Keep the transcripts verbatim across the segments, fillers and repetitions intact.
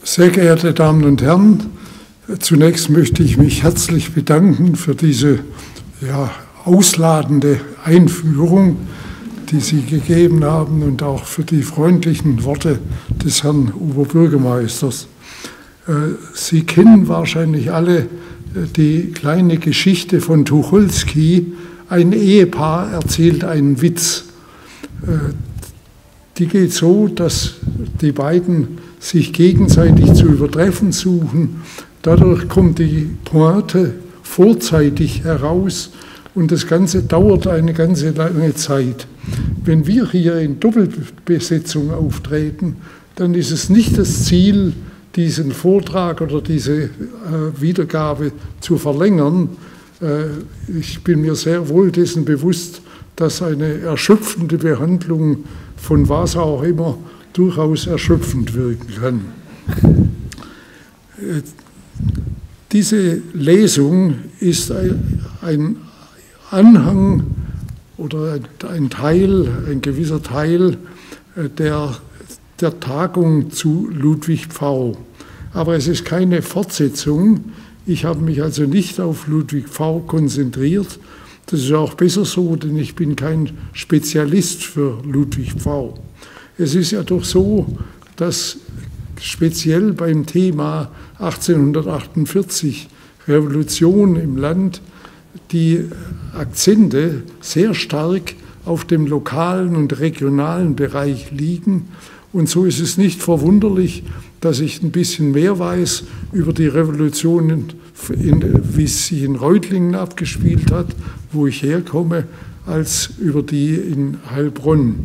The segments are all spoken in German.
Sehr geehrte Damen und Herren, zunächst möchte ich mich herzlich bedanken für diese ja, ausladende Einführung, die Sie gegeben haben, und auch für die freundlichen Worte des Herrn Oberbürgermeisters. Sie kennen wahrscheinlich alle die kleine Geschichte von Tucholsky. Ein Ehepaar erzählt einen Witz. Die geht so, dass die beiden sich gegenseitig zu übertreffen suchen. Dadurch kommt die Pointe vorzeitig heraus und das Ganze dauert eine ganze lange Zeit. Wenn wir hier in Doppelbesetzung auftreten, dann ist es nicht das Ziel, diesen Vortrag oder diese äh, Wiedergabe zu verlängern. Äh, ich bin mir sehr wohl dessen bewusst, dass eine erschöpfende Behandlung von was auch immer durchaus erschöpfend wirken kann. Äh, diese Lesung ist ein, ein Anhang oder ein Teil, ein gewisser Teil der, der Tagung zu Ludwig Pfau. Aber es ist keine Fortsetzung. Ich habe mich also nicht auf Ludwig Pfau konzentriert. Das ist auch besser so, denn ich bin kein Spezialist für Ludwig Pfau. Es ist ja doch so, dass speziell beim Thema achtzehnhundertachtundvierzig, Revolution im Land, die Akzente sehr stark auf dem lokalen und regionalen Bereich liegen. Und so ist es nicht verwunderlich, dass ich ein bisschen mehr weiß über die Revolution, in, in, wie es sich in Reutlingen abgespielt hat, wo ich herkomme, als über die in Heilbronn.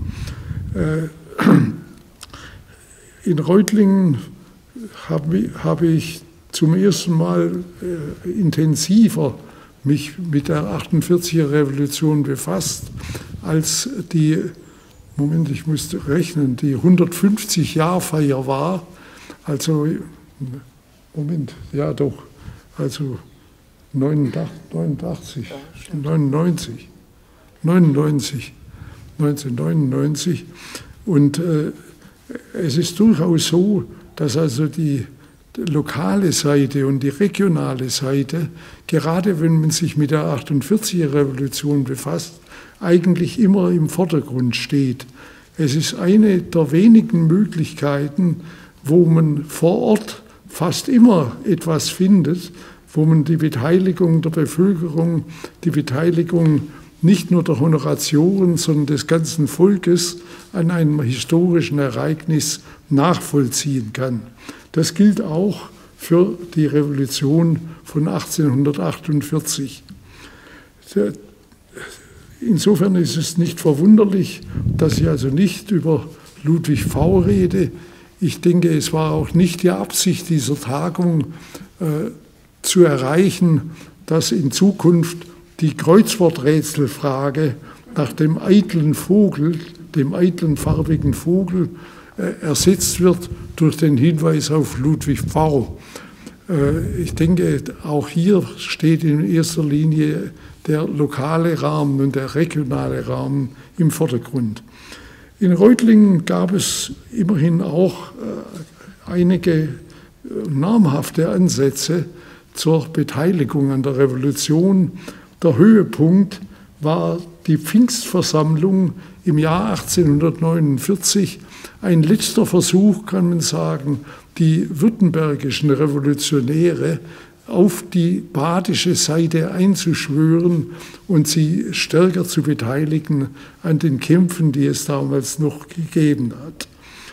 In Reutlingen habe, habe ich zum ersten Mal intensiver mich mit der achtundvierziger Revolution befasst, als die, Moment, ich musste rechnen, die hundertfünfzig-Jahr-Feier war, also, Moment, ja doch, also neunundachtzig, neunundneunzig, neunundneunzig, neunzehnhundertneunundneunzig. Und äh, es ist durchaus so, dass also die lokale Seite und die regionale Seite, gerade wenn man sich mit der achtundvierziger Revolution befasst, eigentlich immer im Vordergrund steht. Es ist eine der wenigen Möglichkeiten, wo man vor Ort fast immer etwas findet, wo man die Beteiligung der Bevölkerung, die Beteiligung nicht nur der Honoratioren, sondern des ganzen Volkes an einem historischen Ereignis nachvollziehen kann. Das gilt auch für die Revolution von achtzehnhundertachtundvierzig. Insofern ist es nicht verwunderlich, dass ich also nicht über Ludwig Pfau rede. Ich denke, es war auch nicht die Absicht dieser Tagung, äh, zu erreichen, dass in Zukunft die Kreuzworträtselfrage nach dem eitlen Vogel, dem eitlen farbigen Vogel, äh, ersetzt wird durch den Hinweis auf Ludwig Pfau. Äh, ich denke, auch hier steht in erster Linie der lokale Rahmen und der regionale Rahmen im Vordergrund. In Reutlingen gab es immerhin auch äh, einige namhafte Ansätze zur Beteiligung an der Revolution. Der Höhepunkt war die Pfingstversammlung im Jahr achtzehnhundertneunundvierzig, ein letzter Versuch, kann man sagen, die württembergischen Revolutionäre auf die badische Seite einzuschwören und sie stärker zu beteiligen an den Kämpfen, die es damals noch gegeben hat.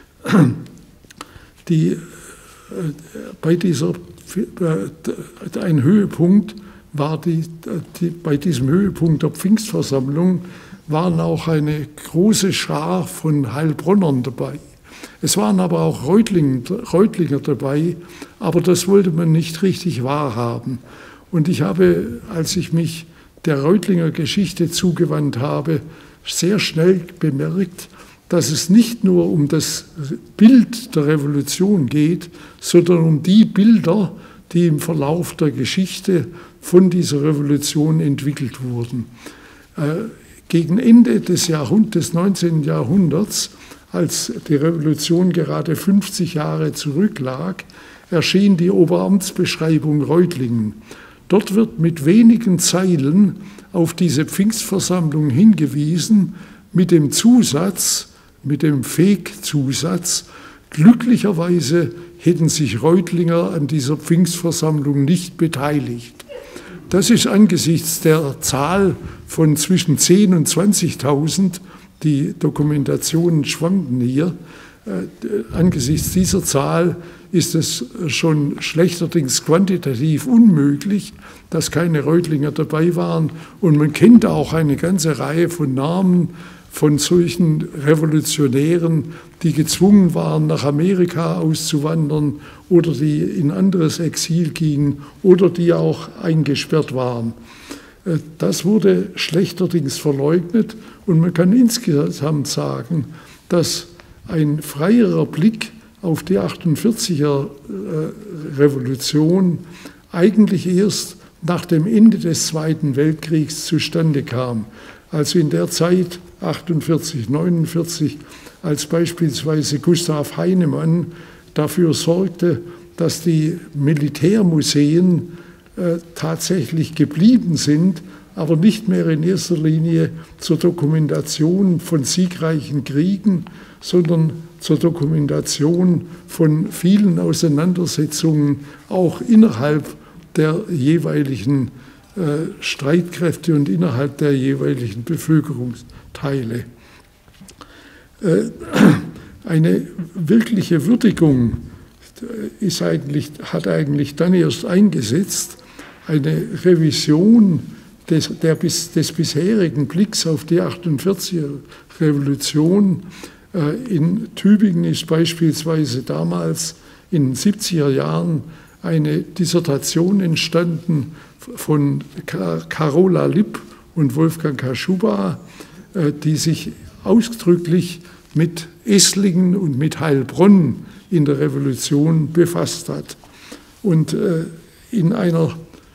Die, bei dieser, ein Höhepunkt war die, die, bei diesem Höhepunkt der Pfingstversammlung waren auch eine große Schar von Heilbronnern dabei. Es waren aber auch Reutlinger, Reutlinger dabei, aber das wollte man nicht richtig wahrhaben. Und ich habe, als ich mich der Reutlinger Geschichte zugewandt habe, sehr schnell bemerkt, dass es nicht nur um das Bild der Revolution geht, sondern um die Bilder, die im Verlauf der Geschichte von dieser Revolution entwickelt wurden. Gegen Ende des, Jahrhund- des neunzehnten Jahrhunderts, als die Revolution gerade fünfzig Jahre zurücklag, erschien die Oberamtsbeschreibung Reutlingen. Dort wird mit wenigen Zeilen auf diese Pfingstversammlung hingewiesen, mit dem Zusatz, mit dem Feg-Zusatz, glücklicherweise hätten sich Reutlinger an dieser Pfingstversammlung nicht beteiligt. Das ist angesichts der Zahl von zwischen zehntausend und zwanzigtausend, die Dokumentationen schwanken hier, äh, angesichts dieser Zahl ist es schon schlechterdings quantitativ unmöglich, dass keine Reutlinger dabei waren. Und man kennt auch eine ganze Reihe von Namen von solchen Revolutionären, die gezwungen waren, nach Amerika auszuwandern oder die in anderes Exil gingen oder die auch eingesperrt waren. Das wurde schlechterdings verleugnet und man kann insgesamt sagen, dass ein freierer Blick auf die achtundvierziger Revolution eigentlich erst nach dem Ende des Zweiten Weltkriegs zustande kam. Also in der Zeit achtundvierzig, neunundvierzig, als beispielsweise Gustav Heinemann dafür sorgte, dass die Militärmuseen äh, tatsächlich geblieben sind, aber nicht mehr in erster Linie zur Dokumentation von siegreichen Kriegen, sondern zur Dokumentation von vielen Auseinandersetzungen auch innerhalb der jeweiligen äh, Streitkräfte und innerhalb der jeweiligen Bevölkerungsteile. Äh, eine wirkliche Würdigung ist eigentlich, hat eigentlich dann erst eingesetzt, eine Revision des, der, des bisherigen Blicks auf die achtundvierziger Revolution. In Tübingen ist beispielsweise damals in den siebziger Jahren eine Dissertation entstanden von Carola Lipp und Wolfgang Kaschuba, die sich ausdrücklich mit Esslingen und mit Heilbronn in der Revolution befasst hat. Und in einer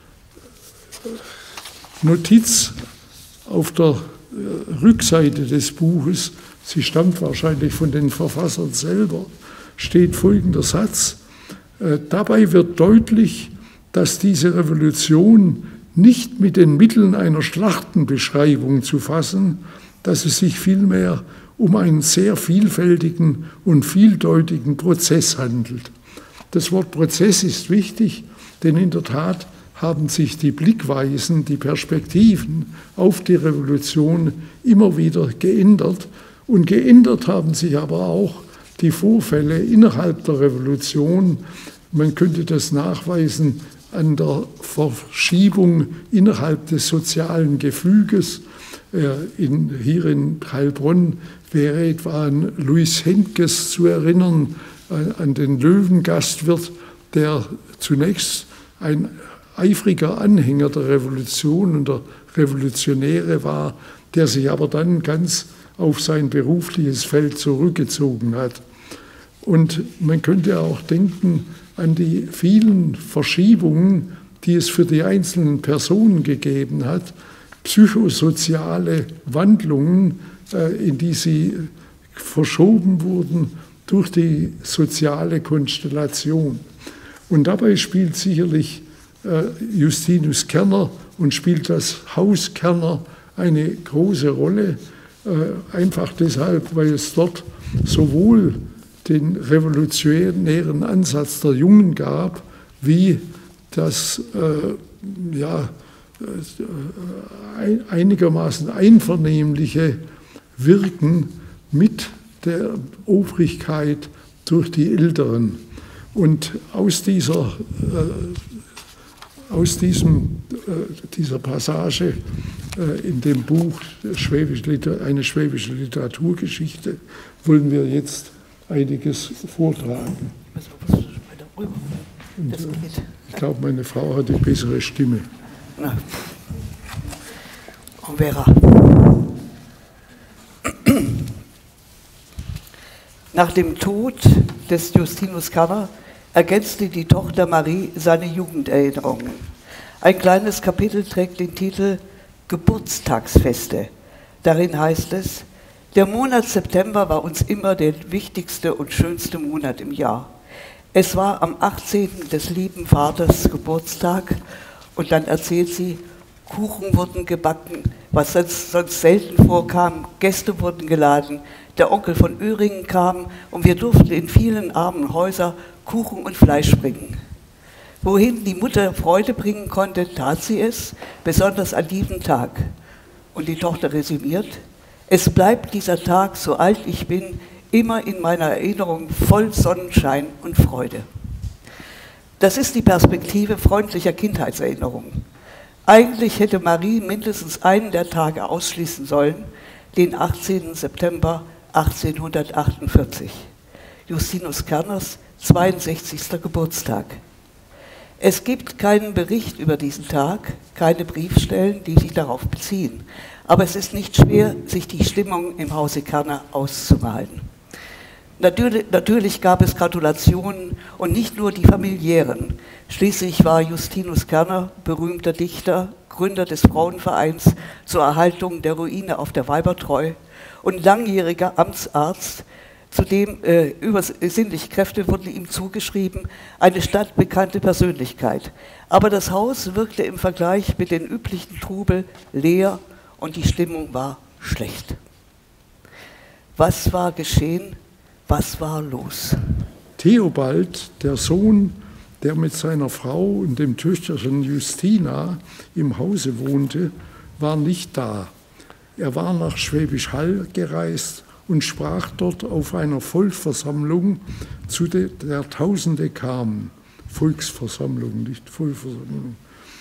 Notiz auf der Rückseite des Buches, sie stammt wahrscheinlich von den Verfassern selber, steht folgender Satz: Dabei wird deutlich, dass diese Revolution nicht mit den Mitteln einer Schlachtenbeschreibung zu fassen, dass es sich vielmehr um einen sehr vielfältigen und vieldeutigen Prozess handelt. Das Wort Prozess ist wichtig, denn in der Tat haben sich die Blickweisen, die Perspektiven auf die Revolution immer wieder geändert. Und geändert haben sich aber auch die Vorfälle innerhalb der Revolution. Man könnte das nachweisen an der Verschiebung innerhalb des sozialen Gefüges. In, hier in Heilbronn wäre etwa an Louis Henkes zu erinnern, an den Löwengastwirt, der zunächst ein eifriger Anhänger der Revolution und der Revolutionäre war, der sich aber dann ganz auf sein berufliches Feld zurückgezogen hat. Und man könnte auch denken an die vielen Verschiebungen, die es für die einzelnen Personen gegeben hat, psychosoziale Wandlungen, in die sie verschoben wurden durch die soziale Konstellation. Und dabei spielt sicherlich Justinus Kerner und spielt das Haus Kerner eine große Rolle, einfach deshalb, weil es dort sowohl den revolutionären Ansatz der Jungen gab, wie das äh, ja, äh, einigermaßen einvernehmliche Wirken mit der Obrigkeit durch die Älteren. Und aus dieser, äh, aus diesem, äh, dieser Passage äh, in dem Buch Schwäbische, eine schwäbische Literaturgeschichte wollen wir jetzt einiges vortragen. Und, äh, ich glaube, meine Frau hat die bessere Stimme. Na. On verra. Nach dem Tod des Justinus Kerner ergänzte die Tochter Marie seine Jugenderinnerungen. Ein kleines Kapitel trägt den Titel Geburtstagsfeste. Darin heißt es: Der Monat September war uns immer der wichtigste und schönste Monat im Jahr. Es war am achtzehnten des lieben Vaters Geburtstag und dann erzählt sie, Kuchen wurden gebacken, was sonst, sonst selten vorkam, Gäste wurden geladen, der Onkel von Öhringen kam und wir durften in vielen armen Häusern Kuchen und Fleisch bringen. Wohin die Mutter Freude bringen konnte, tat sie es, besonders an diesem Tag. Und die Tochter resümiert, es bleibt dieser Tag, so alt ich bin, immer in meiner Erinnerung voll Sonnenschein und Freude. Das ist die Perspektive freundlicher Kindheitserinnerungen. Eigentlich hätte Marie mindestens einen der Tage ausschließen sollen, den achtzehnten September achtzehnhundertachtundvierzig, Justinus Kerners zweiundsechzigsten Geburtstag. Es gibt keinen Bericht über diesen Tag, keine Briefstellen, die sich darauf beziehen. Aber es ist nicht schwer, sich die Stimmung im Hause Kerner auszumalen. Natürlich, natürlich gab es Gratulationen und nicht nur die familiären. Schließlich war Justinus Kerner, berühmter Dichter, Gründer des Frauenvereins zur Erhaltung der Ruine auf der Weibertreu und langjähriger Amtsarzt. Zudem äh, übersinnliche Kräfte wurden ihm zugeschrieben, eine stadtbekannte Persönlichkeit. Aber das Haus wirkte im Vergleich mit den üblichen Trubel leer und die Stimmung war schlecht. Was war geschehen? Was war los? Theobald, der Sohn, der mit seiner Frau und dem Töchterchen Justina im Hause wohnte, war nicht da. Er war nach Schwäbisch Hall gereist und sprach dort auf einer Volksversammlung, zu der, der Tausende kamen. Volksversammlung, nicht Vollversammlung.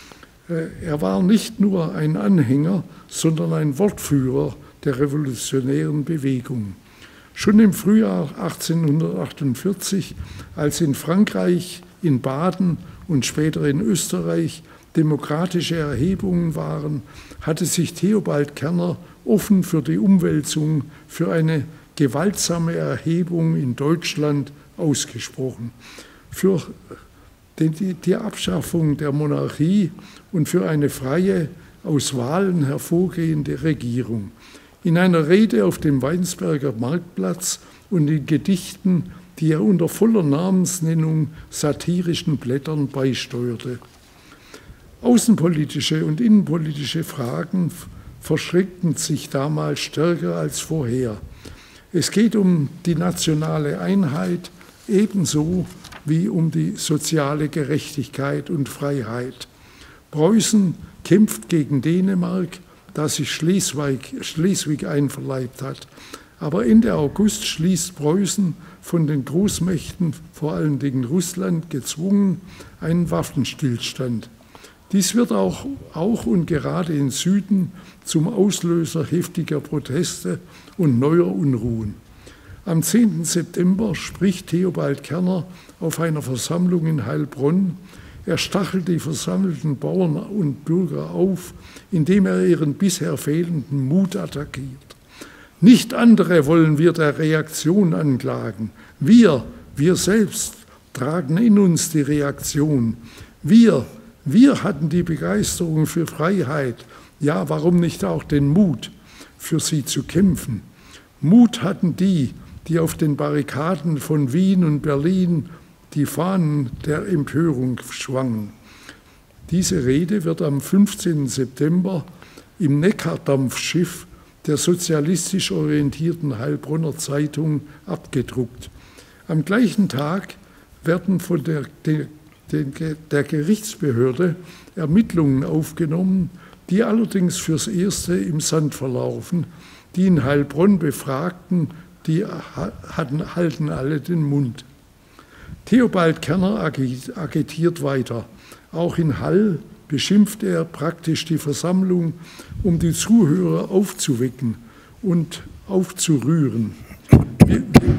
Er war nicht nur ein Anhänger, sondern ein Wortführer der revolutionären Bewegung. Schon im Frühjahr achtzehnhundertachtundvierzig, als in Frankreich, in Baden und später in Österreich demokratische Erhebungen waren, hatte sich Theobald Kerner offen für die Umwälzung, für eine gewaltsame Erhebung in Deutschland ausgesprochen, für die, die Abschaffung der Monarchie und für eine freie, aus Wahlen hervorgehende Regierung. In einer Rede auf dem Weinsberger Marktplatz und in Gedichten, die er unter voller Namensnennung satirischen Blättern beisteuerte. Außenpolitische und innenpolitische Fragen verschränkten sich damals stärker als vorher. Es geht um die nationale Einheit ebenso wie um die soziale Gerechtigkeit und Freiheit. Preußen kämpft gegen Dänemark, das sich Schleswig, Schleswig einverleibt hat. Aber Ende August schließt Preußen von den Großmächten, vor allen Dingen Russland, gezwungen einen Waffenstillstand. Dies wird auch, auch und gerade im Süden zum Auslöser heftiger Proteste und neuer Unruhen. Am zehnten September spricht Theobald Kerner auf einer Versammlung in Heilbronn. Er stachelt die versammelten Bauern und Bürger auf, indem er ihren bisher fehlenden Mut attackiert. Nicht andere wollen wir der Reaktion anklagen. Wir, wir selbst, tragen in uns die Reaktion. Wir, wir hatten die Begeisterung für Freiheit. Ja, warum nicht auch den Mut, für sie zu kämpfen? Mut hatten die, die auf den Barrikaden von Wien und Berlin die Fahnen der Empörung schwangen. Diese Rede wird am fünfzehnten September im Neckardampfschiff der sozialistisch orientierten Heilbronner Zeitung abgedruckt. Am gleichen Tag werden von der, der, der Gerichtsbehörde Ermittlungen aufgenommen, die allerdings fürs Erste im Sand verlaufen. Die in Heilbronn Befragten, die hatten, halten alle den Mund. Theobald Kerner agitiert weiter. Auch in Hall beschimpft er praktisch die Versammlung, um die Zuhörer aufzuwecken und aufzurühren. Wir,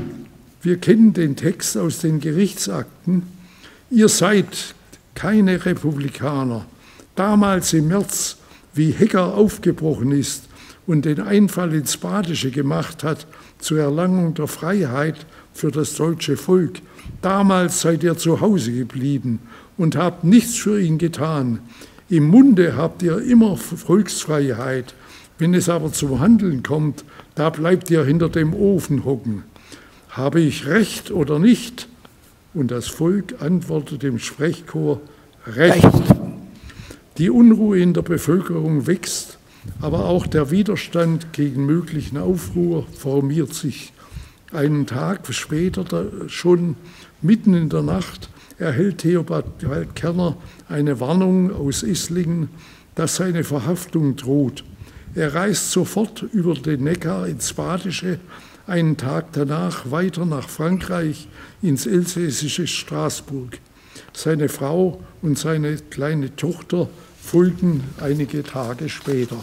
wir kennen den Text aus den Gerichtsakten. Ihr seid keine Republikaner. Damals im März, wie Hecker aufgebrochen ist und den Einfall ins Badische gemacht hat zur Erlangung der Freiheit für das deutsche Volk, damals seid ihr zu Hause geblieben und habt nichts für ihn getan. Im Munde habt ihr immer Volksfreiheit. Wenn es aber zum Handeln kommt, da bleibt ihr hinter dem Ofen hocken. Habe ich recht oder nicht? Und das Volk antwortet im Sprechchor, Recht. Die Unruhe in der Bevölkerung wächst, aber auch der Widerstand gegen möglichen Aufruhr formiert sich. Einen Tag später, schon mitten in der Nacht, erhält Theobald Kerner eine Warnung aus Esslingen, dass seine Verhaftung droht. Er reist sofort über den Neckar ins Badische, einen Tag danach weiter nach Frankreich, ins elsässische Straßburg. Seine Frau und seine kleine Tochter folgen einige Tage später.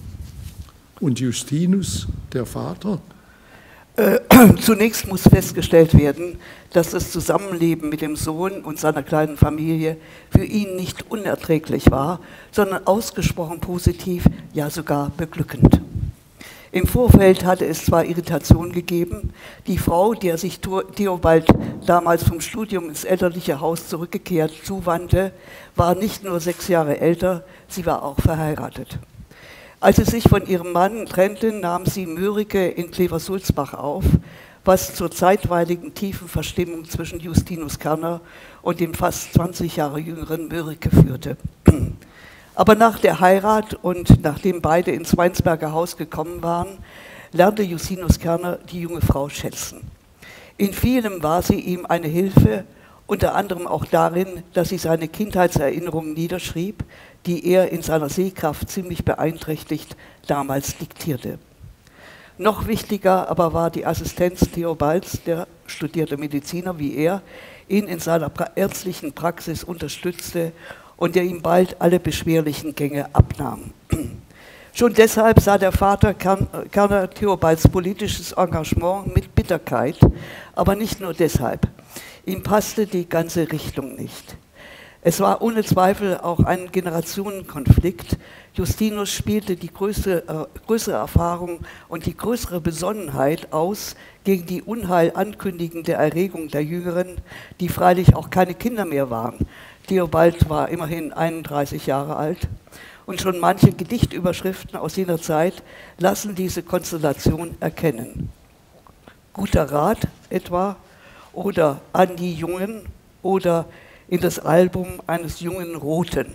Und Justinus, der Vater? Äh, zunächst muss festgestellt werden, dass das Zusammenleben mit dem Sohn und seiner kleinen Familie für ihn nicht unerträglich war, sondern ausgesprochen positiv, ja sogar beglückend. Im Vorfeld hatte es zwar Irritation gegeben, die Frau, der sich Theobald damals vom Studium ins elterliche Haus zurückgekehrt zuwandte, war nicht nur sechs Jahre älter, sie war auch verheiratet. Als sie sich von ihrem Mann trennte, nahm sie Mörike in Kleversulzbach auf, was zur zeitweiligen tiefen Verstimmung zwischen Justinus Kerner und dem fast zwanzig Jahre jüngeren Mörike führte. Aber nach der Heirat und nachdem beide ins Weinsberger Haus gekommen waren, lernte Justinus Kerner die junge Frau schätzen. In vielem war sie ihm eine Hilfe, unter anderem auch darin, dass sie seine Kindheitserinnerungen niederschrieb, die er in seiner Sehkraft ziemlich beeinträchtigt damals diktierte. Noch wichtiger aber war die Assistenz Theobalds, der studierte Mediziner wie er, ihn in seiner ärztlichen Praxis unterstützte und der ihm bald alle beschwerlichen Gänge abnahm. Schon deshalb sah der Vater Kerner Theobalds politisches Engagement mit Bitterkeit, aber nicht nur deshalb. Ihm passte die ganze Richtung nicht. Es war ohne Zweifel auch ein Generationenkonflikt. Justinus spielte die größere, äh, größere Erfahrung und die größere Besonnenheit aus gegen die unheil ankündigende Erregung der Jüngeren, die freilich auch keine Kinder mehr waren. Theobald war immerhin einunddreißig Jahre alt. Und schon manche Gedichtüberschriften aus jener Zeit lassen diese Konstellation erkennen. Guter Rat etwa oder an die Jungen oder in das Album eines jungen Roten.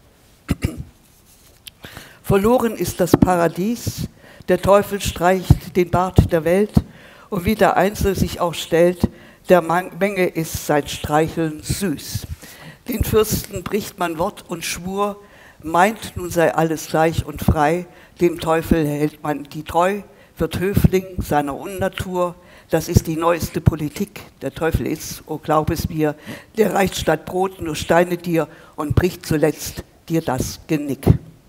Verloren ist das Paradies, der Teufel streicht den Bart der Welt und wie der Einzel sich auch stellt, der Menge ist sein Streicheln süß. Den Fürsten bricht man Wort und Schwur, meint, nun sei alles gleich und frei, dem Teufel hält man die treu, wird Höfling seiner Unnatur, das ist die neueste Politik, der Teufel ist, oh glaub es mir, der reicht statt Brot nur Steine dir und bricht zuletzt dir das Genick.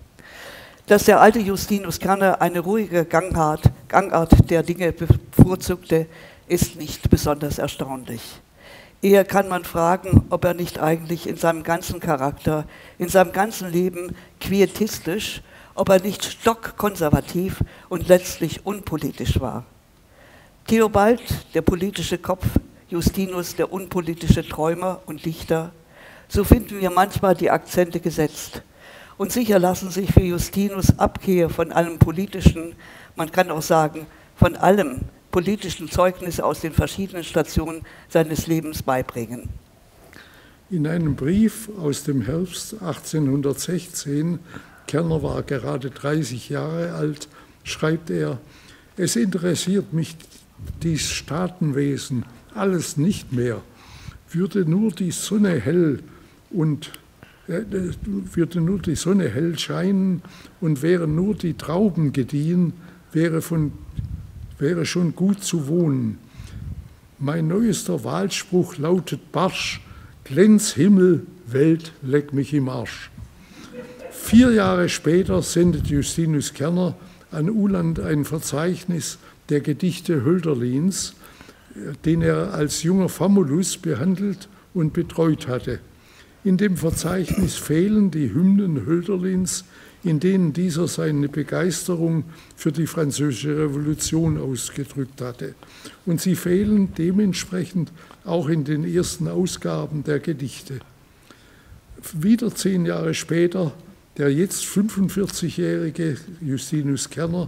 Dass der alte Justinus Kerner eine ruhige Gangart, Gangart der Dinge bevorzugte, ist nicht besonders erstaunlich. Eher kann man fragen, ob er nicht eigentlich in seinem ganzen Charakter, in seinem ganzen Leben quietistisch, ob er nicht stockkonservativ und letztlich unpolitisch war. Theobald, der politische Kopf, Justinus, der unpolitische Träumer und Dichter, so finden wir manchmal die Akzente gesetzt. Und sicher lassen sich für Justinus Abkehr von allem Politischen, man kann auch sagen, von allem politischen Zeugnisse aus den verschiedenen Stationen seines Lebens beibringen. In einem Brief aus dem Herbst achtzehnhundertsechzehn, Kerner war gerade dreißig Jahre alt, schreibt er, es interessiert mich dies Staatenwesen alles nicht mehr. Würde nur die Sonne hell und äh, würde nur die Sonne hell scheinen und wären nur die Trauben gediehen, wäre, von, wäre schon gut zu wohnen. Mein neuester Wahlspruch lautet barsch, Glänz Himmel, Welt, leck mich im Arsch. Vier Jahre später sendet Justinus Kerner an Uhland ein Verzeichnis der Gedichte Hölderlins, den er als junger Famulus behandelt und betreut hatte. In dem Verzeichnis fehlen die Hymnen Hölderlins, in denen dieser seine Begeisterung für die Französische Revolution ausgedrückt hatte. Und sie fehlen dementsprechend auch in den ersten Ausgaben der Gedichte. Wieder zehn Jahre später, der jetzt fünfundvierzigjährige Justinus Kerner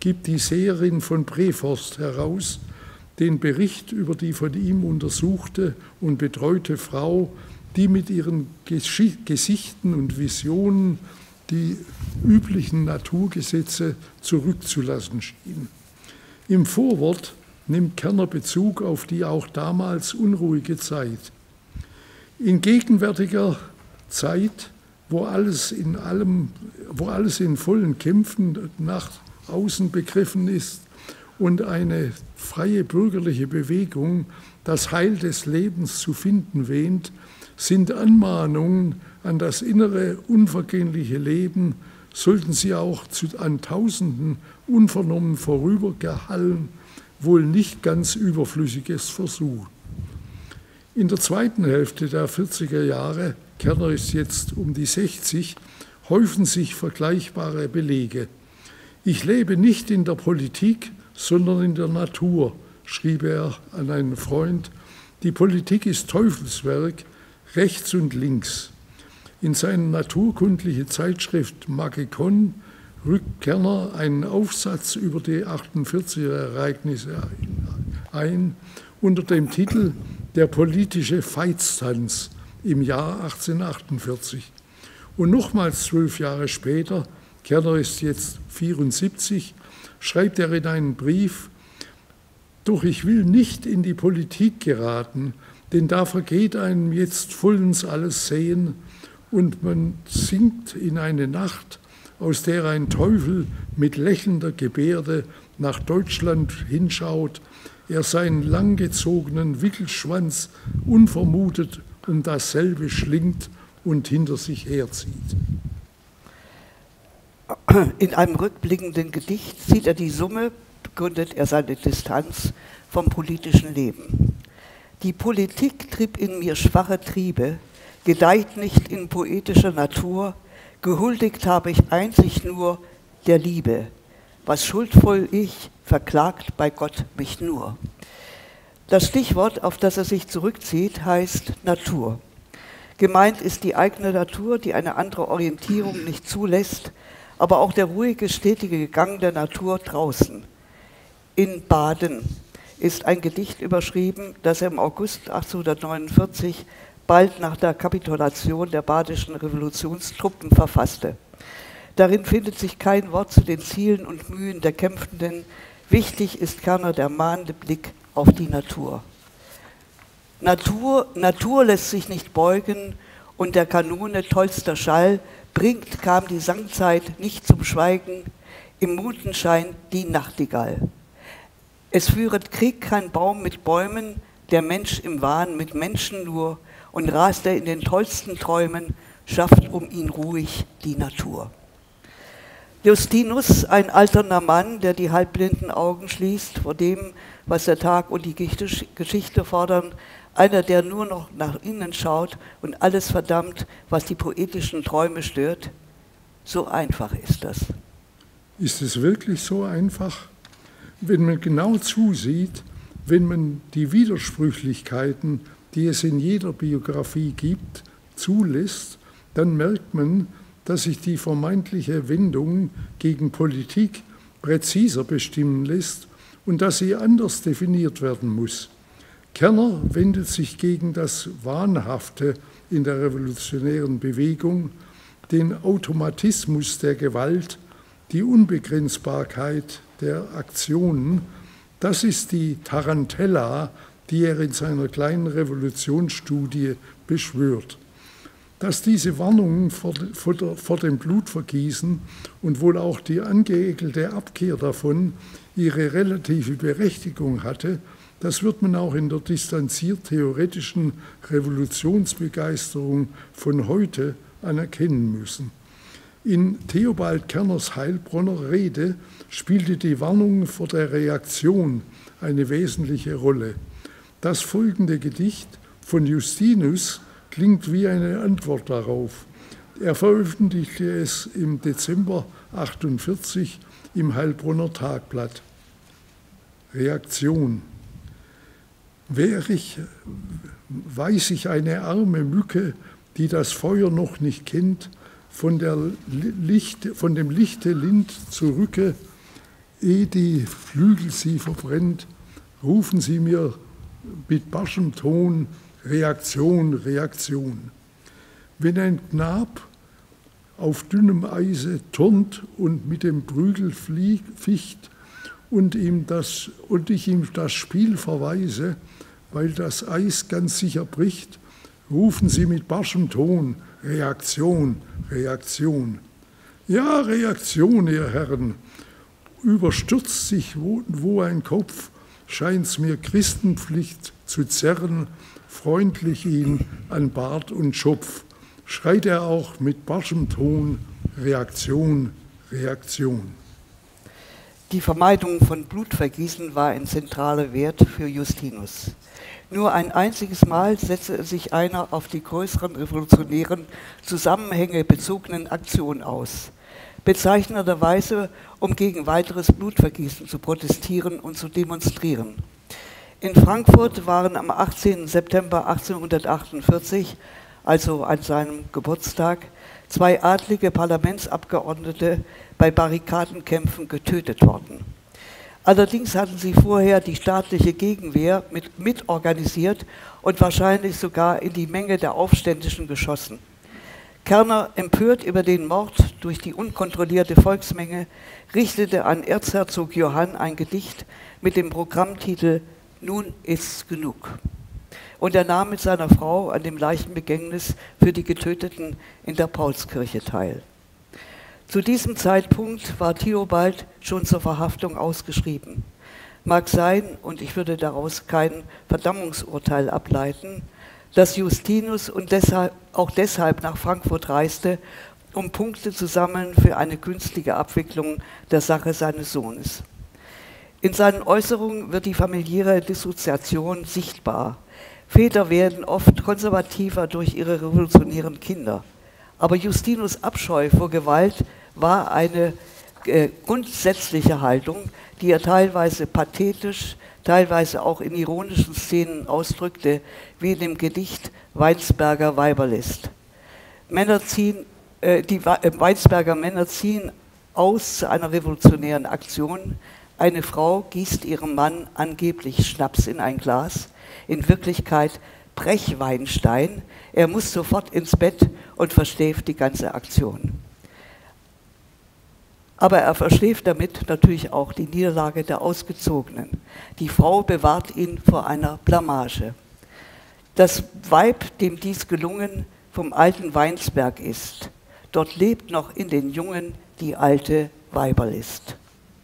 gibt die Seherin von Breforst heraus den Bericht über die von ihm untersuchte und betreute Frau, die mit ihren Gesichten und Visionen die üblichen Naturgesetze zurückzulassen schien. Im Vorwort nimmt Kerner Bezug auf die auch damals unruhige Zeit. In gegenwärtiger Zeit, wo alles in allem, wo alles in vollen Kämpfen nach außen begriffen ist und eine freie bürgerliche Bewegung das Heil des Lebens zu finden wähnt, sind Anmahnungen an das innere, unvergängliche Leben, sollten sie auch zu, an Tausenden unvernommen vorübergehallen, wohl nicht ganz Überflüssiges versuchen. In der zweiten Hälfte der vierziger Jahre, Kerner ist jetzt um die sechzig, häufen sich vergleichbare Belege. Ich lebe nicht in der Politik, sondern in der Natur, schrieb er an einen Freund. Die Politik ist Teufelswerk, rechts und links. In seine naturkundliche Zeitschrift Magikon rückt Kerner einen Aufsatz über die achtundvierziger Ereignisse ein, unter dem Titel Der politische Veitstanz im Jahr achtzehnhundertachtundvierzig. Und nochmals zwölf Jahre später, Kerner ist jetzt vierundsiebzig, schreibt er in einen Brief: Doch ich will nicht in die Politik geraten, denn da vergeht einem jetzt vollends alles Sehen und man sinkt in eine Nacht, aus der ein Teufel mit lächelnder Gebärde nach Deutschland hinschaut, er seinen langgezogenen Wickelschwanz unvermutet um dasselbe schlingt und hinter sich herzieht. In einem rückblickenden Gedicht sieht er die Summe, begründet er seine Distanz vom politischen Leben. Die Politik trieb in mir schwache Triebe, gedeiht nicht in poetischer Natur, gehuldigt habe ich einzig nur der Liebe. Was schuldvoll ich, verklagt bei Gott mich nur. Das Stichwort, auf das er sich zurückzieht, heißt Natur. Gemeint ist die eigene Natur, die eine andere Orientierung nicht zulässt, aber auch der ruhige, stetige Gang der Natur draußen. In Baden ist ein Gedicht überschrieben, das er im August achtzehnhundertneunundvierzig, bald nach der Kapitulation der badischen Revolutionstruppen, verfasste. Darin findet sich kein Wort zu den Zielen und Mühen der Kämpfenden. Wichtig ist Kerner der mahnende Blick auf die Natur. Natur, Natur lässt sich nicht beugen und der Kanone tollster Schall bringt, kam die Sangzeit nicht zum Schweigen, im Mondenschein die Nachtigall. Es führet Krieg kein Baum mit Bäumen, der Mensch im Wahn mit Menschen nur, und rast er in den tollsten Träumen, schafft um ihn ruhig die Natur. Justinus, ein alternder Mann, der die halbblinden Augen schließt vor dem, was der Tag und die Geschichte fordern, einer, der nur noch nach innen schaut und alles verdammt, was die poetischen Träume stört. So einfach ist das. Ist es wirklich so einfach? Wenn man genau zusieht, wenn man die Widersprüchlichkeiten, die es in jeder Biografie gibt, zulässt, dann merkt man, dass sich die vermeintliche Wendung gegen Politik präziser bestimmen lässt und dass sie anders definiert werden muss. Kerner wendet sich gegen das Wahnhafte in der revolutionären Bewegung, den Automatismus der Gewalt, die Unbegrenzbarkeit der Aktionen. Das ist die Tarantella, die er in seiner kleinen Revolutionsstudie beschwört. Dass diese Warnungen vor, vor, vor dem Blutvergießen und wohl auch die angeekelte Abkehr davon ihre relative Berechtigung hatte, das wird man auch in der distanziert-theoretischen Revolutionsbegeisterung von heute anerkennen müssen. In Theobald Kerners Heilbronner Rede spielte die Warnung vor der Reaktion eine wesentliche Rolle. Das folgende Gedicht von Justinus klingt wie eine Antwort darauf. Er veröffentlichte es im Dezember achtundvierzig im Heilbronner Tagblatt. Reaktion. Wär ich, weiß ich eine arme Mücke, die das Feuer noch nicht kennt, von, der Licht, von dem Lichte Lind zurücke, ehe die Flügel sie verbrennt, rufen sie mir mit barschem Ton Reaktion, Reaktion. Wenn ein Knab auf dünnem Eise turnt und mit dem Prügel fliegt, ficht und, ihm das, und ich ihm das Spiel verweise, weil das Eis ganz sicher bricht, rufen sie mit barschem Ton Reaktion, Reaktion. Ja, Reaktion, ihr Herren, überstürzt sich wo, wo ein Kopf, scheint's mir Christenpflicht zu zerren, freundlich ihn an Bart und Schopf, schreit er auch mit barschem Ton Reaktion, Reaktion. Die Vermeidung von Blutvergießen war ein zentraler Wert für Justinus. Nur ein einziges Mal setzte sich einer auf die größeren revolutionären Zusammenhänge bezogenen Aktionen aus, bezeichnenderweise, um gegen weiteres Blutvergießen zu protestieren und zu demonstrieren. In Frankfurt waren am achtzehnten September achtzehnhundertachtundvierzig, also an seinem Geburtstag, zwei adlige Parlamentsabgeordnete bei Barrikadenkämpfen getötet worden. Allerdings hatten sie vorher die staatliche Gegenwehr mit, mitorganisiert und wahrscheinlich sogar in die Menge der Aufständischen geschossen. Kerner, empört über den Mord durch die unkontrollierte Volksmenge, richtete an Erzherzog Johann ein Gedicht mit dem Programmtitel »Nun ist's genug«. Und er nahm mit seiner Frau an dem Leichenbegängnis für die Getöteten in der Paulskirche teil. Zu diesem Zeitpunkt war Theobald schon zur Verhaftung ausgeschrieben. Mag sein, und ich würde daraus kein Verdammungsurteil ableiten, dass Justinus und deshalb, auch deshalb nach Frankfurt reiste, um Punkte zu sammeln für eine günstige Abwicklung der Sache seines Sohnes. In seinen Äußerungen wird die familiäre Dissoziation sichtbar. Väter werden oft konservativer durch ihre revolutionären Kinder. Aber Justinus' Abscheu vor Gewalt war eine äh, grundsätzliche Haltung, die er teilweise pathetisch, teilweise auch in ironischen Szenen ausdrückte, wie in dem Gedicht Weinsberger Weiberlist. Männer ziehen, äh, die Weinsberger Männer ziehen aus zu einer revolutionären Aktion. Eine Frau gießt ihrem Mann angeblich Schnaps in ein Glas, in Wirklichkeit Brechweinstein. Er muss sofort ins Bett und verschläft die ganze Aktion. Aber er verschläft damit natürlich auch die Niederlage der Ausgezogenen. Die Frau bewahrt ihn vor einer Blamage. Das Weib, dem dies gelungen, vom alten Weinsberg ist, dort lebt noch in den Jungen die alte Weiberlist.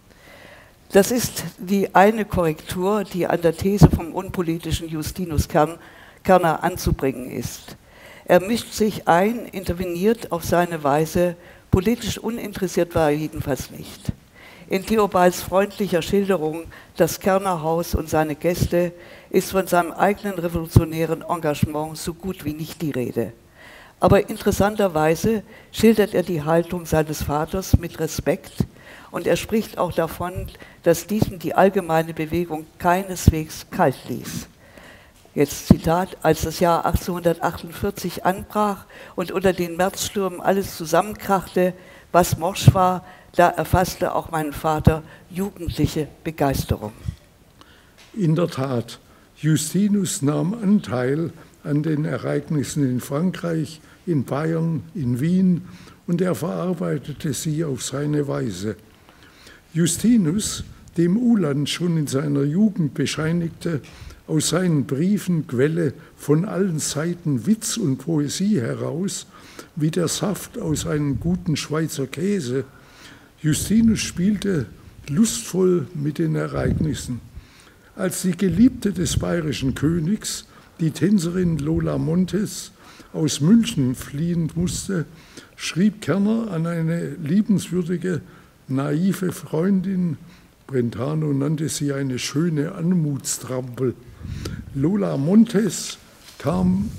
Das ist die eine Korrektur, die an der These vom unpolitischen Justinus Kerner anzubringen ist. Er mischt sich ein, interveniert auf seine Weise, politisch uninteressiert war er jedenfalls nicht. In Theobalds freundlicher Schilderung Das Kernerhaus und seine Gäste ist von seinem eigenen revolutionären Engagement so gut wie nicht die Rede. Aber interessanterweise schildert er die Haltung seines Vaters mit Respekt und er spricht auch davon, dass diesem die allgemeine Bewegung keineswegs kalt ließ. Jetzt Zitat: Als das Jahr achtzehnhundertachtundvierzig anbrach und unter den Märzstürmen alles zusammenkrachte, was morsch war, da erfasste auch meinen Vater jugendliche Begeisterung. In der Tat, Justinus nahm Anteil an den Ereignissen in Frankreich, in Bayern, in Wien und er verarbeitete sie auf seine Weise. Justinus, dem Uhland schon in seiner Jugend bescheinigte, aus seinen Briefen quelle von allen Seiten Witz und Poesie heraus, wie der Saft aus einem guten Schweizer Käse. Justinus spielte lustvoll mit den Ereignissen. Als die Geliebte des bayerischen Königs, die Tänzerin Lola Montes, aus München fliehen musste, schrieb Kerner an eine liebenswürdige, naive Freundin, Brentano nannte sie eine schöne Anmutstrampel. Lola Montes kam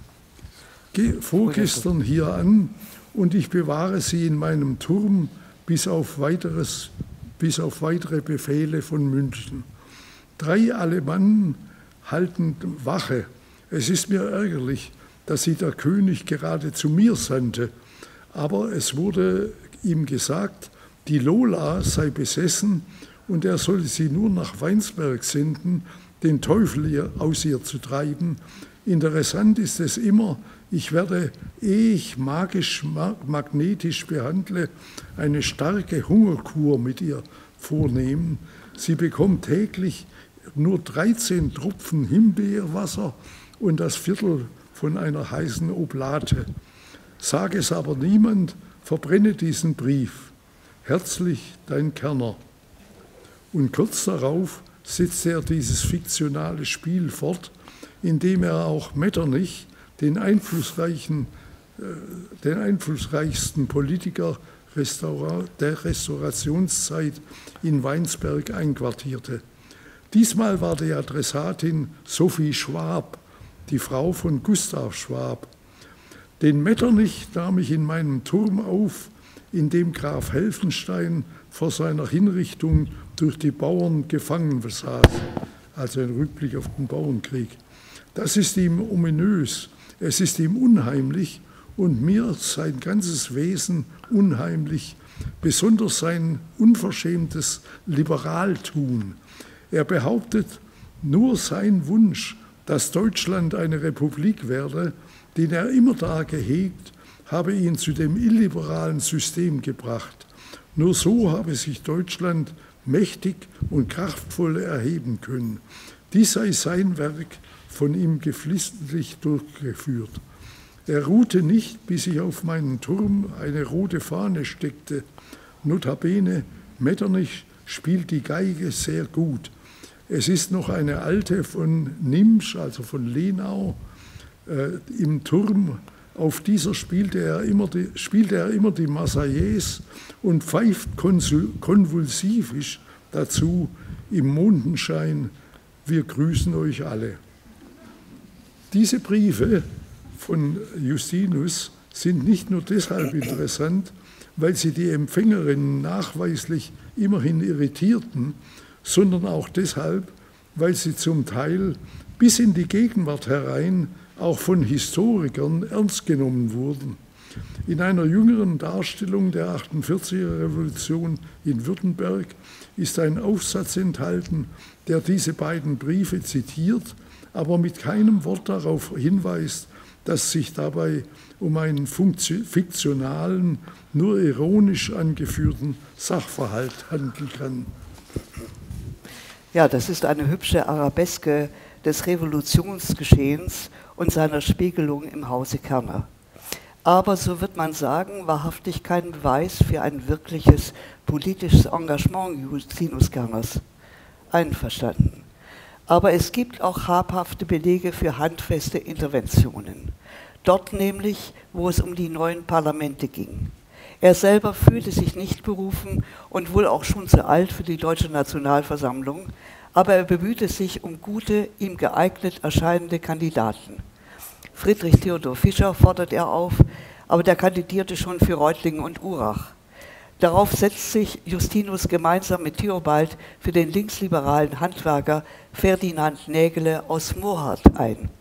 vorgestern hier an und ich bewahre sie in meinem Turm bis auf, weiteres, bis auf weitere Befehle von München. Drei Alemannen halten Wache. Es ist mir ärgerlich, dass sie der König gerade zu mir sandte, aber es wurde ihm gesagt, Die Lola sei besessen und er solle sie nur nach Weinsberg senden, den Teufel ihr, aus ihr zu treiben. Interessant ist es immer, ich werde, ehe ich magisch, magnetisch behandle, eine starke Hungerkur mit ihr vornehmen. Sie bekommt täglich nur dreizehn Tropfen Himbeerwasser und das Viertel von einer heißen Oblate. Sag es aber niemand, verbrenne diesen Brief. Herzlich, dein Kerner. Und kurz darauf setzte er dieses fiktionale Spiel fort, indem er auch Metternich, den, einflussreichen, äh, den einflussreichsten Politiker Restaura- der Restaurationszeit in Weinsberg einquartierte. Diesmal war die Adressatin Sophie Schwab, die Frau von Gustav Schwab. Den Metternich nahm ich in meinem Turm auf, in dem Graf Helfenstein vor seiner Hinrichtung durch die Bauern gefangen saß, also ein Rückblick auf den Bauernkrieg. Das ist ihm ominös, es ist ihm unheimlich und mir sein ganzes Wesen unheimlich, besonders sein unverschämtes Liberaltun. Er behauptet, nur sein Wunsch, dass Deutschland eine Republik werde, den er immer da gehegt, habe ihn zu dem illiberalen System gebracht. Nur so habe sich Deutschland mächtig und kraftvoll erheben können. Dies sei sein Werk, von ihm geflissentlich durchgeführt. Er ruhte nicht, bis ich auf meinen Turm eine rote Fahne steckte. Notabene, Metternich spielt die Geige sehr gut. Es ist noch eine alte von Nimsch, also von Lenau, äh, im Turm. Auf dieser spielte er immer die, spielte er immer die Marseillaise und pfeift konvulsivisch dazu im Mondenschein, wir grüßen euch alle. Diese Briefe von Justinus sind nicht nur deshalb interessant, weil sie die Empfängerinnen nachweislich immerhin irritierten, sondern auch deshalb, weil sie zum Teil bis in die Gegenwart herein auch von Historikern ernst genommen wurden. In einer jüngeren Darstellung der achtundvierziger Revolution in Württemberg ist ein Aufsatz enthalten, der diese beiden Briefe zitiert, aber mit keinem Wort darauf hinweist, dass es sich dabei um einen fiktionalen, nur ironisch angeführten Sachverhalt handeln kann. Ja, das ist eine hübsche Arabeske des Revolutionsgeschehens und seiner Spiegelung im Hause Kerner. Aber, so wird man sagen, wahrhaftig kein Beweis für ein wirkliches politisches Engagement Justinus Kerners. Einverstanden. Aber es gibt auch habhafte Belege für handfeste Interventionen. Dort nämlich, wo es um die neuen Parlamente ging. Er selber fühlte sich nicht berufen und wohl auch schon zu alt für die Deutsche Nationalversammlung, aber er bemühte sich um gute, ihm geeignet erscheinende Kandidaten. Friedrich Theodor Fischer fordert er auf, aber der kandidierte schon für Reutlingen und Urach. Darauf setzt sich Justinus gemeinsam mit Theobald für den linksliberalen Handwerker Ferdinand Nägele aus Mohrhardt ein.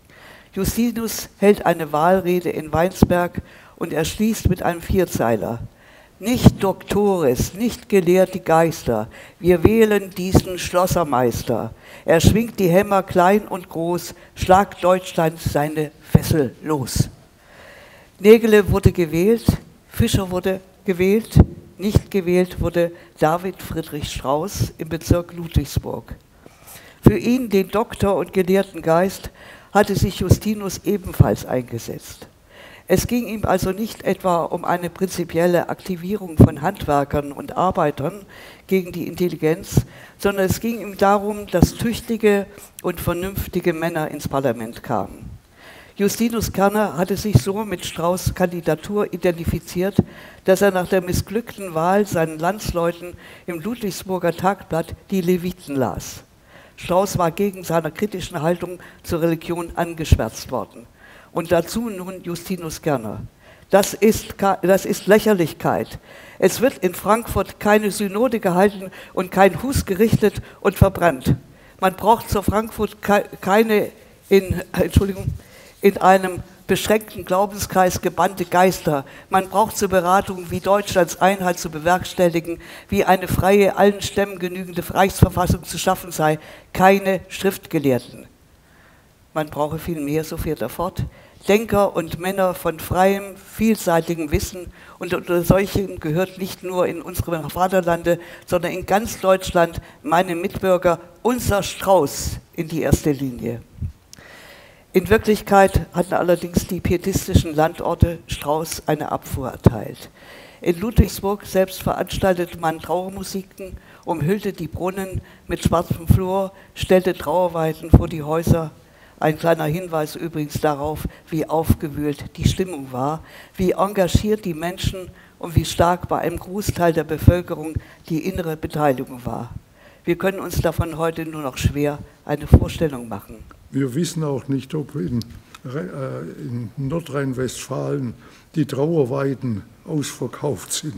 Justinus hält eine Wahlrede in Weinsberg und er schließt mit einem Vierzeiler. Nicht Doktores, nicht gelehrte Geister, wir wählen diesen Schlossermeister. Er schwingt die Hämmer klein und groß, schlagt Deutschland seine Fessel los. Nägele wurde gewählt, Fischer wurde gewählt, nicht gewählt wurde David Friedrich Strauß im Bezirk Ludwigsburg. Für ihn, den Doktor und gelehrten Geist, hatte sich Justinus ebenfalls eingesetzt. Es ging ihm also nicht etwa um eine prinzipielle Aktivierung von Handwerkern und Arbeitern gegen die Intelligenz, sondern es ging ihm darum, dass tüchtige und vernünftige Männer ins Parlament kamen. Justinus Kerner hatte sich so mit Strauß' Kandidatur identifiziert, dass er nach der missglückten Wahl seinen Landsleuten im Ludwigsburger Tagblatt die Leviten las. Strauß war gegen seine kritischen Haltung zur Religion angeschwärzt worden. Und dazu nun Justinus Kerner. Das ist, das ist Lächerlichkeit. Es wird in Frankfurt keine Synode gehalten und kein Hus gerichtet und verbrannt. Man braucht zur Frankfurt keine in, Entschuldigung, in einem beschränkten Glaubenskreis gebannte Geister. Man braucht zur Beratung, wie Deutschlands Einheit zu bewerkstelligen, wie eine freie, allen Stämmen genügende Reichsverfassung zu schaffen sei, keine Schriftgelehrten. Man brauche viel mehr, so fährt er fort, Denker und Männer von freiem, vielseitigem Wissen, und unter solchen gehört nicht nur in unserem Vaterlande, sondern in ganz Deutschland meine Mitbürger, unser Strauß, in die erste Linie. In Wirklichkeit hatten allerdings die pietistischen Landorte Strauß eine Abfuhr erteilt. In Ludwigsburg selbst veranstaltete man Trauermusiken, umhüllte die Brunnen mit schwarzem Flor, stellte Trauerweiden vor die Häuser. Ein kleiner Hinweis übrigens darauf, wie aufgewühlt die Stimmung war, wie engagiert die Menschen und wie stark bei einem Großteil der Bevölkerung die innere Beteiligung war. Wir können uns davon heute nur noch schwer eine Vorstellung machen. Wir wissen auch nicht, ob in, in Nordrhein-Westfalen die Trauerweiden ausverkauft sind.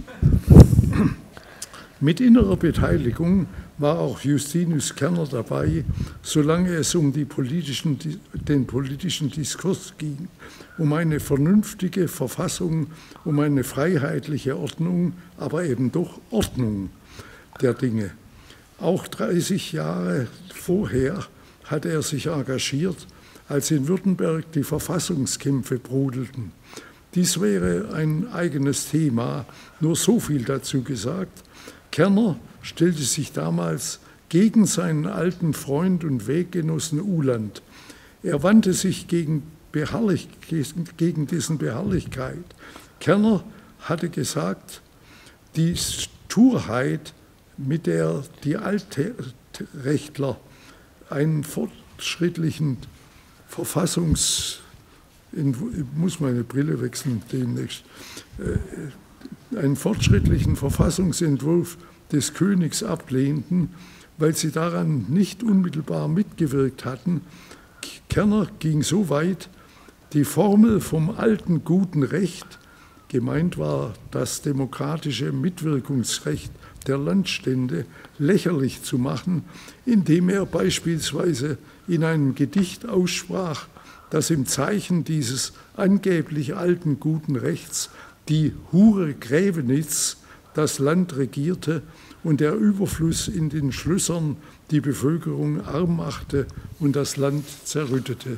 Mit innerer Beteiligung war auch Justinus Kerner dabei, solange es um die politischen, den politischen Diskurs ging, um eine vernünftige Verfassung, um eine freiheitliche Ordnung, aber eben doch Ordnung der Dinge. Auch dreißig Jahre vorher hatte er sich engagiert, als in Württemberg die Verfassungskämpfe brodelten. Dies wäre ein eigenes Thema, nur so viel dazu gesagt. Kerner stellte sich damals gegen seinen alten Freund und Weggenossen Uhland. Er wandte sich gegen, Beharrlich, gegen dessen Beharrlichkeit. Kerner hatte gesagt, die Sturheit, mit der die Altrechtler einen fortschrittlichen Verfassungs... Ich muss meine Brille wechseln demnächst. einen fortschrittlichen Verfassungsentwurf des Königs ablehnten, weil sie daran nicht unmittelbar mitgewirkt hatten. Kerner ging so weit, die Formel vom alten guten Recht, gemeint war das demokratische Mitwirkungsrecht der Landstände, lächerlich zu machen, indem er beispielsweise in einem Gedicht aussprach, dass im Zeichen dieses angeblich alten guten Rechts die Hure Grävenitz das Land regierte und der Überfluss in den Schlössern die Bevölkerung arm machte und das Land zerrüttete.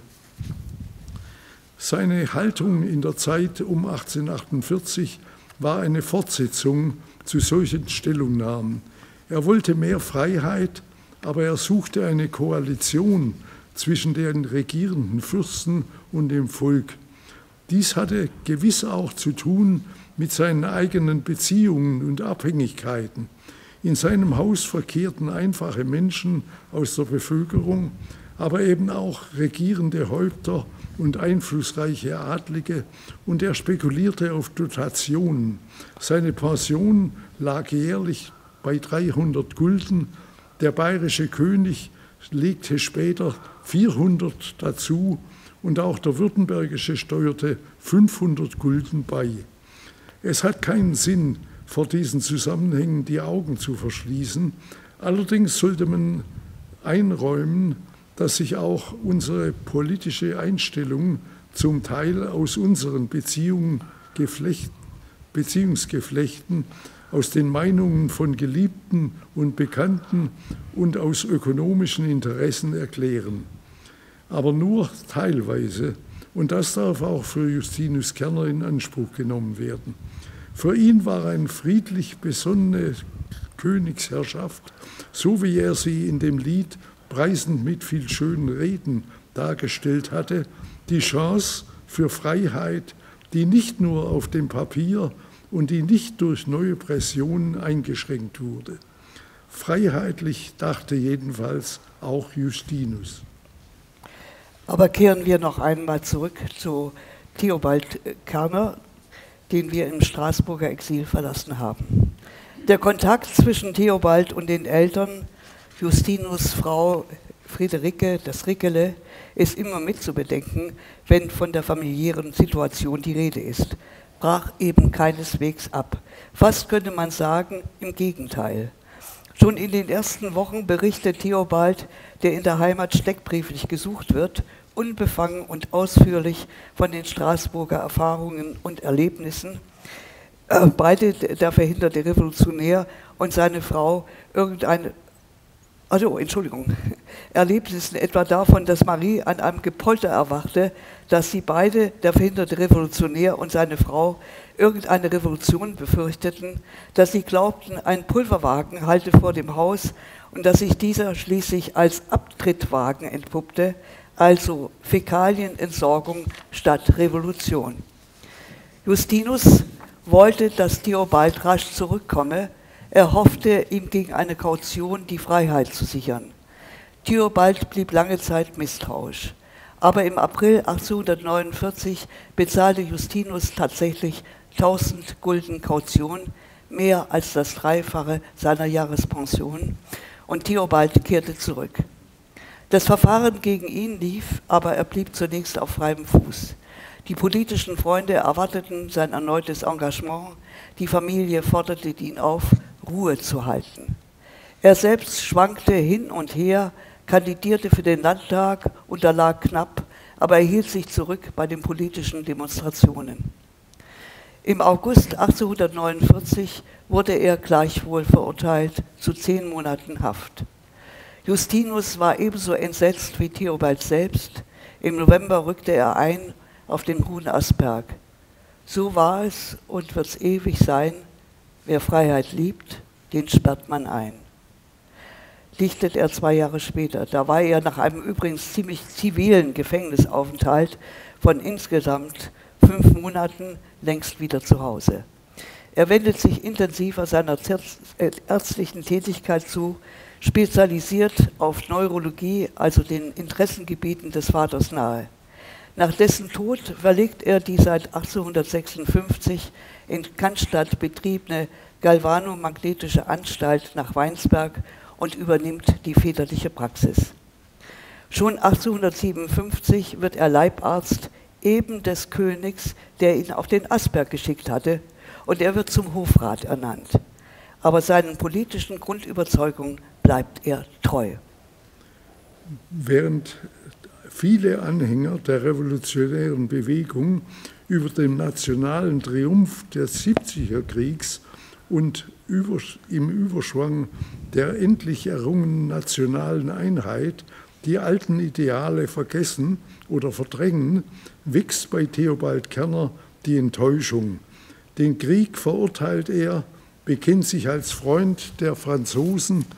Seine Haltung in der Zeit um achtzehnhundertachtundvierzig war eine Fortsetzung zu solchen Stellungnahmen. Er wollte mehr Freiheit, aber er suchte eine Koalition zwischen den regierenden Fürsten und dem Volk. Dies hatte gewiss auch zu tun mit seinen eigenen Beziehungen und Abhängigkeiten. In seinem Haus verkehrten einfache Menschen aus der Bevölkerung, aber eben auch regierende Häupter und einflussreiche Adlige, und er spekulierte auf Dotationen. Seine Pension lag jährlich bei dreihundert Gulden. Der bayerische König legte später vierhundert dazu und auch der württembergische steuerte fünfhundert Gulden bei. Es hat keinen Sinn, vor diesen Zusammenhängen die Augen zu verschließen. Allerdings sollte man einräumen, dass sich auch unsere politische Einstellung zum Teil aus unseren Beziehungen, Geflecht, Beziehungsgeflechten, aus den Meinungen von Geliebten und Bekannten und aus ökonomischen Interessen erklären. Aber nur teilweise, und das darf auch für Justinus Kerner in Anspruch genommen werden. Für ihn war eine friedlich besonnene Königsherrschaft, so wie er sie in dem Lied preisend mit viel schönen Reden dargestellt hatte, die Chance für Freiheit, die nicht nur auf dem Papier und die nicht durch neue Pressionen eingeschränkt wurde. Freiheitlich dachte jedenfalls auch Justinus. Aber kehren wir noch einmal zurück zu Theobald Kerner, den wir im Straßburger Exil verlassen haben. Der Kontakt zwischen Theobald und den Eltern, Justinus' Frau Friederike, das Rickele, ist immer mitzubedenken, wenn von der familiären Situation die Rede ist. Brach eben keineswegs ab. Fast könnte man sagen, im Gegenteil. Schon in den ersten Wochen berichtet Theobald, der in der Heimat steckbrieflich gesucht wird, unbefangen und ausführlich von den Straßburger Erfahrungen und Erlebnissen. Äh, beide, der verhinderte Revolutionär und seine Frau, irgendeine, also Entschuldigung, Erlebnissen etwa davon, dass Marie an einem Gepolter erwachte, dass sie beide, der verhinderte Revolutionär und seine Frau, irgendeine Revolution befürchteten, dass sie glaubten, ein Pulverwagen halte vor dem Haus und dass sich dieser schließlich als Abtrittwagen entpuppte, also Fäkalienentsorgung statt Revolution. Justinus wollte, dass Theobald rasch zurückkomme. Er hoffte, ihm gegen eine Kaution die Freiheit zu sichern. Theobald blieb lange Zeit misstrauisch. Aber im April achtzehnhundertneunundvierzig bezahlte Justinus tatsächlich tausend Gulden Kaution, mehr als das Dreifache seiner Jahrespension, und Theobald kehrte zurück. Das Verfahren gegen ihn lief, aber er blieb zunächst auf freiem Fuß. Die politischen Freunde erwarteten sein erneutes Engagement, die Familie forderte ihn auf, Ruhe zu halten. Er selbst schwankte hin und her, kandidierte für den Landtag, unterlag knapp, aber er hielt sich zurück bei den politischen Demonstrationen. Im August achtzehnhundertneunundvierzig wurde er gleichwohl verurteilt zu zehn Monaten Haft. Justinus war ebenso entsetzt wie Theobald selbst. Im November rückte er ein auf den Hohen Asperg. So war es und wird es ewig sein, wer Freiheit liebt, den sperrt man ein. Dichtet er zwei Jahre später. Da war er nach einem übrigens ziemlich zivilen Gefängnisaufenthalt von insgesamt fünf Monaten längst wieder zu Hause. Er wendet sich intensiver seiner ärztlichen Tätigkeit zu, spezialisiert auf Neurologie, also den Interessengebieten des Vaters nahe. Nach dessen Tod verlegt er die seit achtzehnhundertsechsundfünfzig in Cannstatt betriebene Galvanomagnetische Anstalt nach Weinsberg und übernimmt die väterliche Praxis. Schon achtzehnhundertsiebenundfünfzig wird er Leibarzt eben des Königs, der ihn auf den Asperg geschickt hatte, und er wird zum Hofrat ernannt. Aber seinen politischen Grundüberzeugungen bleibt er treu. Während viele Anhänger der revolutionären Bewegung über den nationalen Triumph des siebziger Kriegs und über, im Überschwang der endlich errungenen nationalen Einheit die alten Ideale vergessen oder verdrängen, wächst bei Theobald Kerner die Enttäuschung. Den Krieg verurteilt er, bekennt sich als Freund der Franzosen,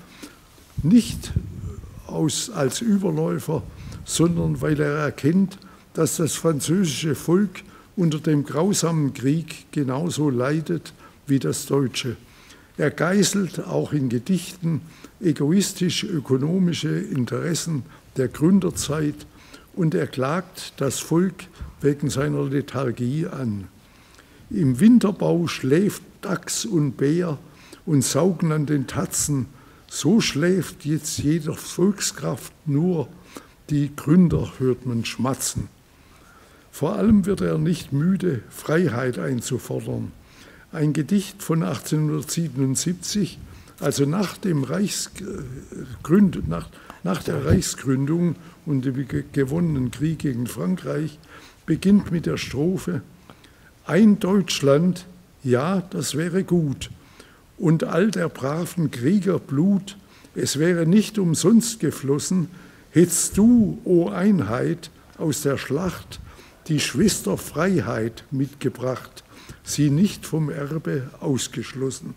nicht aus, als Überläufer, sondern weil er erkennt, dass das französische Volk unter dem grausamen Krieg genauso leidet wie das deutsche. Er geißelt auch in Gedichten egoistisch-ökonomische Interessen der Gründerzeit und er klagt das Volk wegen seiner Lethargie an. Im Winterbau schläft Dachs und Bär und saugen an den Tatzen, so schläft jetzt jeder Volkskraft nur, die Gründer hört man schmatzen. Vor allem wird er nicht müde, Freiheit einzufordern. Ein Gedicht von achtzehnhundertsiebenundsiebzig, also nach, dem Reichsgründ, nach, nach der Reichsgründung und dem gewonnenen Krieg gegen Frankreich, beginnt mit der Strophe: Ein Deutschland, ja, das wäre gut, und all der braven Krieger Blut, es wäre nicht umsonst geflossen, hättst du, o Einheit, aus der Schlacht die Schwester Freiheit mitgebracht, sie nicht vom Erbe ausgeschlossen.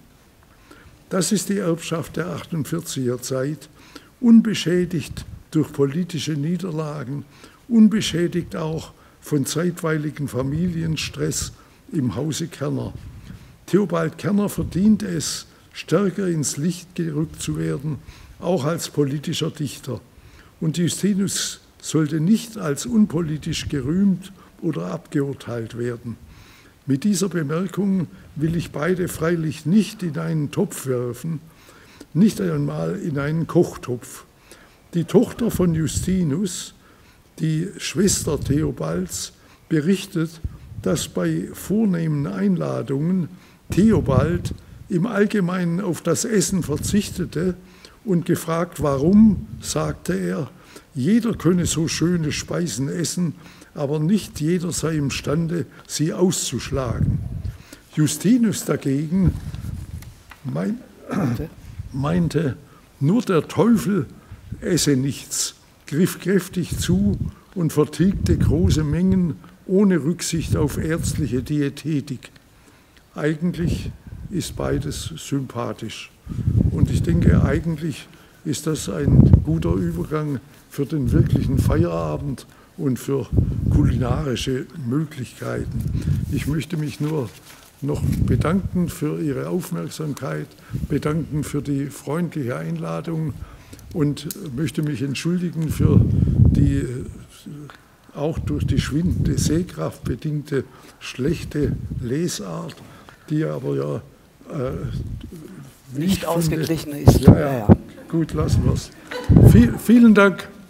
Das ist die Erbschaft der achtundvierziger Zeit, unbeschädigt durch politische Niederlagen, unbeschädigt auch von zeitweiligen Familienstress im Hause Kerner. Theobald Kerner verdient es, stärker ins Licht gerückt zu werden, auch als politischer Dichter. Und Justinus sollte nicht als unpolitisch gerühmt oder abgeurteilt werden. Mit dieser Bemerkung will ich beide freilich nicht in einen Topf werfen, nicht einmal in einen Kochtopf. Die Tochter von Justinus, die Schwester Theobalds, berichtet, dass bei vornehmen Einladungen Theobald im Allgemeinen auf das Essen verzichtete und gefragt, warum, sagte er, jeder könne so schöne Speisen essen, aber nicht jeder sei imstande, sie auszuschlagen. Justinus dagegen mein, meinte, nur der Teufel esse nichts, griff kräftig zu und vertilgte große Mengen ohne Rücksicht auf ärztliche Diätetik. Eigentlich ist beides sympathisch. Und ich denke, eigentlich ist das ein guter Übergang für den wirklichen Feierabend und für kulinarische Möglichkeiten. Ich möchte mich nur noch bedanken für Ihre Aufmerksamkeit, bedanken für die freundliche Einladung und möchte mich entschuldigen für die auch durch die schwindende Sehkraft bedingte schlechte Lesart, die aber ja äh, nicht ausgeglichen ist. Ja, ja. Gut, lassen wir es. Viel, vielen Dank.